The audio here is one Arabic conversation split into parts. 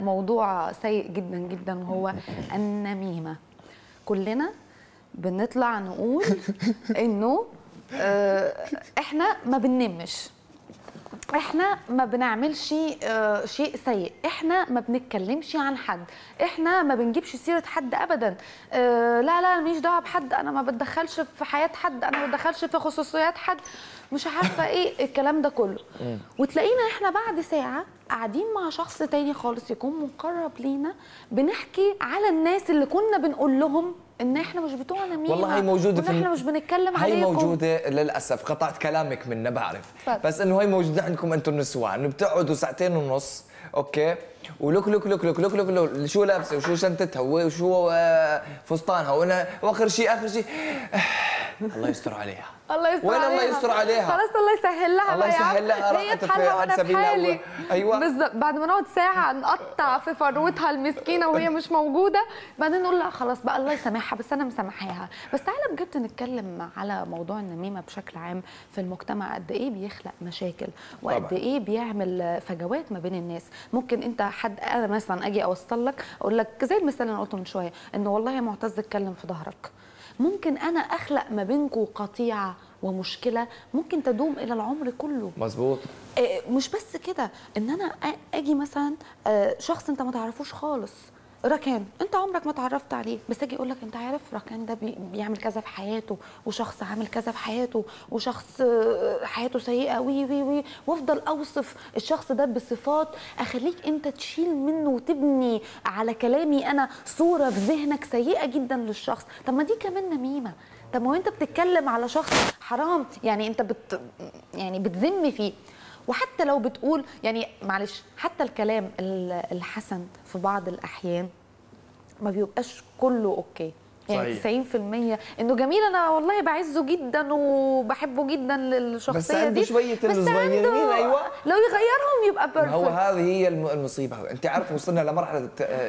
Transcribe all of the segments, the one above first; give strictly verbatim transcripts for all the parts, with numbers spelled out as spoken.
موضوع سيء جدا جدا وهو النميمة. كلنا بنطلع نقول انه اه احنا ما بننمش، احنا ما بنعملش اه شيء سيء، احنا ما بنتكلمش عن حد، احنا ما بنجيبش سيرة حد ابدا، اه لا لا ماليش دعوه بحد، انا ما بتدخلش في حياة حد، انا ما بتدخلش في خصوصيات حد، مش عارفه ايه الكلام ده كله. وتلاقينا احنا بعد ساعه قاعدين مع شخص تاني خالص يكون مقرب لينا بنحكي على الناس اللي كنا بنقول لهم ان احنا مش بتوع نميمه، والله هي موجوده في احنا مش بنتكلم عليكم. هي موجوده للاسف، قطعت كلامك منا بعرف فضل. بس انه هي موجوده عندكم انتم النسوان، انه بتقعدوا ساعتين ونص اوكي ولوك لوك لوك لوك لوك لوك لوك شو لابسه وشو شنطتها وشو فستانها وانا واخر شيء اخر شيء الله يستر عليها. الله يستر وين عليها. الله يستر عليها؟ خلاص الله يسهل لها. الله يسهل لها، هي راحت في حالها وانا في حالي. ايوه بالظبط، بعد ما نقعد ساعه نقطع في فروتها المسكينه وهي مش موجوده، بعدين نقول لا خلاص بقى الله يسامحها، بس انا مسامحاها. بس تعالى بجد نتكلم على موضوع النميمه بشكل عام في المجتمع، قد ايه بيخلق مشاكل وقد ايه بيعمل فجوات ما بين الناس. ممكن انت حد انا مثلا اجي اوصل لك اقول لك زي المثال اللي انا قلته من شويه انه والله يا معتز اتكلم في ظهرك، ممكن انا اخلق ما بينكم قطيعه ومشكله ممكن تدوم الى العمر كله. مظبوط. مش بس كده، ان انا اجي مثلا شخص انت ما تعرفوش خالص، ركان انت عمرك ما تعرفت عليه، بس اجي اقول لك انت عارف ركان ده بيعمل كذا في حياته، وشخص عامل كذا في حياته، وشخص حياته سيئه وي وي وي، وافضل اوصف الشخص ده بصفات اخليك انت تشيل منه وتبني على كلامي انا صوره في ذهنك سيئه جدا للشخص. طب ما دي كمان نميمه. طب ما هو انت بتتكلم على شخص حرام، يعني انت بت يعني بتذم فيه. وحتى لو بتقول يعني معلش حتى الكلام الحسن في بعض الأحيان ما بيبقاش كله أوكي، يعني تسعين في المية انه جميل، انا والله بعزه جدا وبحبه جدا للشخصيه بس عنده دي، شويه بس الصغيرين ايوه لو يغيرهم يبقى بيرفكت. هو هذه هي المصيبه. انت عارف وصلنا لمرحله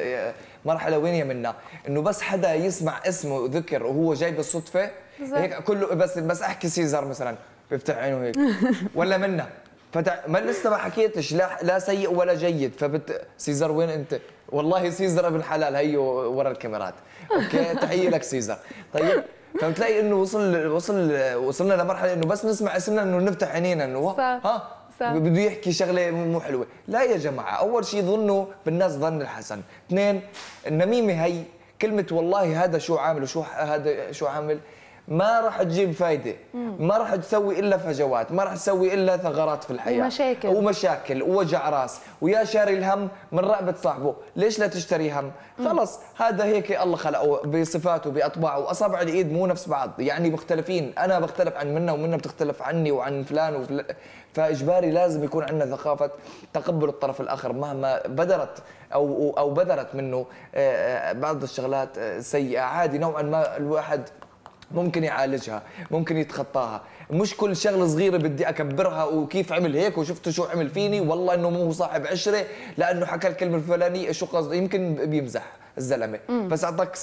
مرحله وين يا منا، انه بس حدا يسمع اسمه ذكر وهو جاي بالصدفه هيك كله، بس بس احكي سيزر مثلا بيفتح عينه هيك ولا منا فتح، ما لسه ما حكيتش لا لا سيء ولا جيد، فبت سيزر وين انت؟ والله سيزر ابن حلال هي ورا الكاميرات اوكي تحيه لك سيزر. طيب فبتلاقي انه وصل وصل وصلنا لمرحله انه بس نسمع اسمنا انه نفتح عينينا انه ها صح. بده يحكي شغله مو حلوه. لا يا جماعه، اول شيء ظنوا بالناس ظن الحسن، اثنين النميمه هي كلمه والله هذا شو عامل وشو هذا شو عامل ما راح تجيب فايده، ما راح تسوي الا فجوات، ما راح تسوي الا ثغرات في الحياه ومشاكل ومشاكل ووجع راس، ويا شاري الهم من رقبه صاحبه، ليش لا تشتري هم؟ خلص هذا هيك الله خلقه بصفاته باطباعه، واصابع الايد مو نفس بعض، يعني مختلفين، انا بختلف عن منا ومنا بتختلف عني وعن فلان وفلان، فاجباري لازم يكون عندنا ثقافه تقبل الطرف الاخر مهما بدرت او او بدرت منه بعض الشغلات سيئه، عادي نوعا ما الواحد ممكن يعالجها، ممكن يتخطاها، مش كل شغله صغيره بدي اكبرها وكيف عمل هيك وشفته شو عمل فيني والله انه مو صاحب عشره لانه حكى الكلمه الفلانيه شو قصده، يمكن بيمزح الزلمه بس اعطاك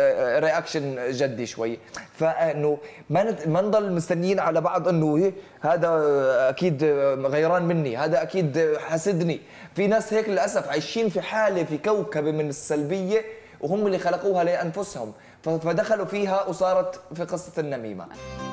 رياكشن جدي شوي، فانه ما ما نضل مستنيين على بعض انه هذا اكيد غيران مني، هذا اكيد حاسدني. في ناس هيك للاسف عايشين في حاله في كوكبه من السلبيه وهم اللي خلقوها لانفسهم، فدخلوا فيها وصارت في قصة النميمة.